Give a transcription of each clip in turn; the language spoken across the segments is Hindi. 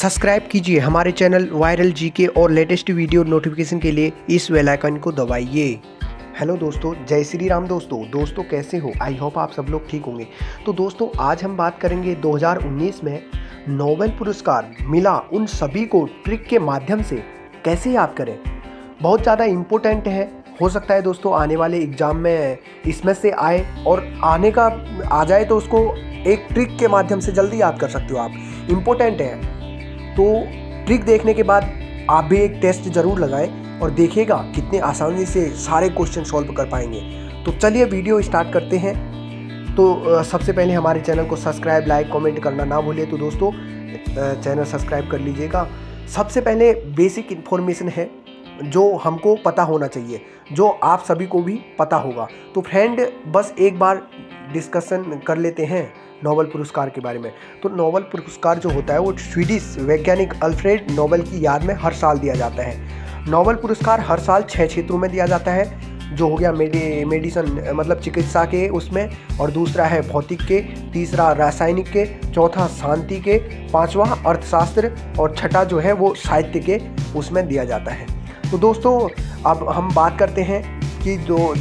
सब्सक्राइब कीजिए हमारे चैनल वायरल जीके और लेटेस्ट वीडियो नोटिफिकेशन के लिए इस बेल आइकन को दबाइए। हेलो दोस्तों, जय श्री राम। दोस्तों कैसे हो? आई होप आप सब लोग ठीक होंगे। तो दोस्तों आज हम बात करेंगे 2019 में नोबेल पुरस्कार मिला उन सभी को ट्रिक के माध्यम से कैसे याद करें। बहुत ज़्यादा इम्पोर्टेंट है। हो सकता है दोस्तों आने वाले एग्ज़ाम में इसमें से आए और आ जाए तो उसको एक ट्रिक के माध्यम से जल्दी याद कर सकते हो आप। इम्पोर्टेंट है। तो ट्रिक देखने के बाद आप भी एक टेस्ट ज़रूर लगाएं और देखिएगा कितने आसानी से सारे क्वेश्चन सॉल्व कर पाएंगे। तो चलिए वीडियो स्टार्ट करते हैं। तो सबसे पहले हमारे चैनल को सब्सक्राइब, लाइक, कमेंट करना ना भूलिए। तो दोस्तों चैनल सब्सक्राइब कर लीजिएगा। सबसे पहले बेसिक इन्फॉर्मेशन है जो हमको पता होना चाहिए, जो आप सभी को भी पता होगा। तो फ्रेंड बस एक बार डिस्कशन कर लेते हैं नोबेल पुरस्कार के बारे में। तो नोबेल पुरस्कार जो होता है वो स्वीडिश वैज्ञानिक अल्फ्रेड नोबेल की याद में हर साल दिया जाता है। नोबेल पुरस्कार हर साल 6 क्षेत्रों में दिया जाता है, जो हो गया मेडिसिन मतलब चिकित्सा के उसमें, और दूसरा है भौतिक के, तीसरा रासायनिक के, चौथा शांति के, पांचवा अर्थशास्त्र और छठा जो है वो साहित्य के उसमें दिया जाता है। तो दोस्तों अब हम बात करते हैं कि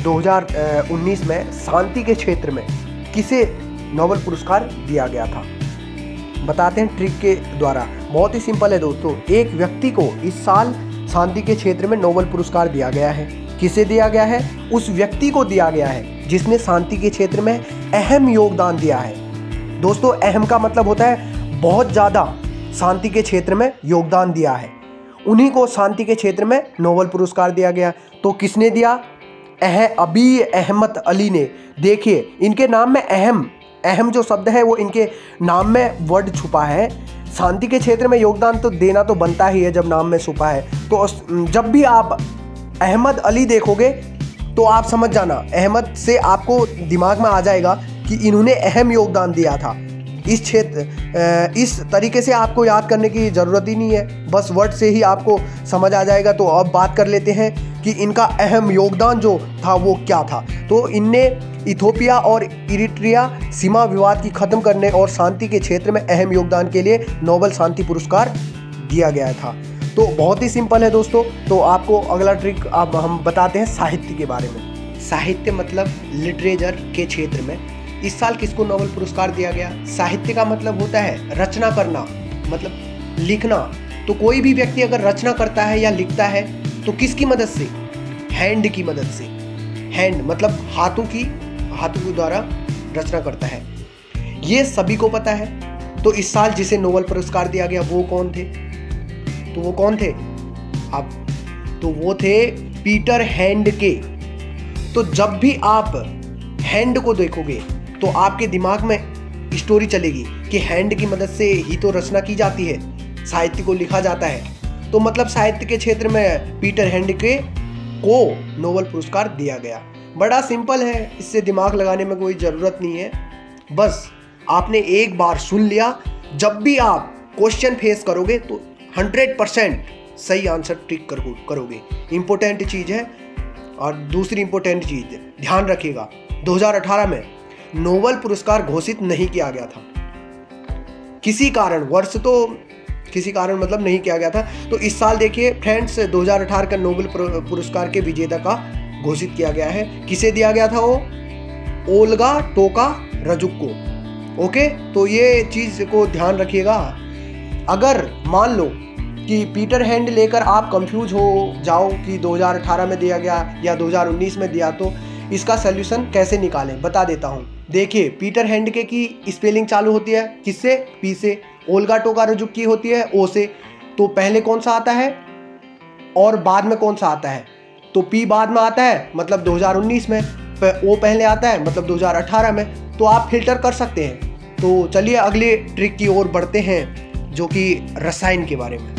2019 में शांति के क्षेत्र में किसे नोबेल पुरस्कार दिया गया था। बताते हैं ट्रिक के द्वारा। बहुत ही सिंपल है दोस्तों। एक व्यक्ति को इस साल शांति के क्षेत्र में नोबेल पुरस्कार दिया गया है। किसे दिया गया है? उस व्यक्ति को दिया गया है जिसने शांति के क्षेत्र में अहम योगदान दिया है। दोस्तों अहम का मतलब होता है बहुत ज़्यादा शांति के क्षेत्र में योगदान दिया है, उन्हीं को शांति के क्षेत्र में नोबेल पुरस्कार दिया गया। तो किसने दिया? अबी अहमद अली ने। देखिए इनके नाम में अहम जो शब्द है वो इनके नाम में वर्ड छुपा है। शांति के क्षेत्र में योगदान तो देना तो बनता ही है जब नाम में छुपा है। तो जब भी आप अहमद अली देखोगे तो आप समझ जाना, अहमद से आपको दिमाग में आ जाएगा कि इन्होंने अहम योगदान दिया था इस क्षेत्र। इस तरीके से आपको याद करने की ज़रूरत ही नहीं है, बस वर्ड से ही आपको समझ आ जाएगा। तो अब बात कर लेते हैं कि इनका अहम योगदान जो था वो क्या था। तो इनने इथोपिया और इरिट्रिया सीमा विवाद की ख़त्म करने और शांति के क्षेत्र में अहम योगदान के लिए नोबेल शांति पुरस्कार दिया गया था। तो बहुत ही सिंपल है दोस्तों। तो आपको अगला ट्रिक अब हम बताते हैं साहित्य के बारे में। साहित्य मतलब लिटरेचर के क्षेत्र में इस साल किसको नोबेल पुरस्कार दिया गया? साहित्य का मतलब होता है रचना करना, मतलब लिखना। तो कोई भी व्यक्ति अगर रचना करता है या लिखता है तो किसकी मदद से? हैंड की मदद से। हैंड मतलब हाथों के द्वारा रचना करता है। ये सभी को पता है। तो इस साल जिसे नोबेल पुरस्कार दिया गया वो कौन थे? तो वो थे पीटर हैंडके। तो जब भी आप हैंड को देखोगे तो आपके दिमाग में स्टोरी चलेगी कि हैंड की मदद से ही तो रचना की जाती है, साहित्य को लिखा जाता है। तो मतलब साहित्य के क्षेत्र में पीटर हैंडके को नोबेल पुरस्कार दिया गया। बड़ा सिंपल है, इससे दिमाग लगाने में कोई ज़रूरत नहीं है। बस आपने एक बार सुन लिया, जब भी आप क्वेश्चन फेस करोगे तो 100% सही आंसर टिक करोगे। इम्पोर्टेंट चीज़ है। और दूसरी इम्पोर्टेंट चीज़ ध्यान रखिएगा, 2018 में नोबेल पुरस्कार घोषित नहीं किया गया था। किसी कारण मतलब नहीं किया गया था। तो इस साल देखिए फ्रेंड्स 2018 का नोबेल पुरस्कार के विजेता का घोषित किया गया है। किसे दिया गया था? वो ओल्गा टोकारेजुक को। ओके, तो ये चीज़ को ध्यान रखिएगा। अगर मान लो कि पीटर हैंड लेकर आप कंफ्यूज हो जाओ कि 2018 में दिया गया या 2019 में दिया, तो इसका सल्यूशन कैसे निकालें बता देता हूँ। देखिए पीटर हैंडके की स्पेलिंग चालू होती है किससे? पी से। ओल्गा टोकारेजुक की होती है ओ से। तो पहले कौन सा आता है और बाद में कौन सा आता है? तो पी बाद में आता है मतलब 2019 में, ओ पहले आता है मतलब 2018 में। तो आप फिल्टर कर सकते हैं। तो चलिए अगले ट्रिक की ओर बढ़ते हैं जो कि रसायन के बारे में।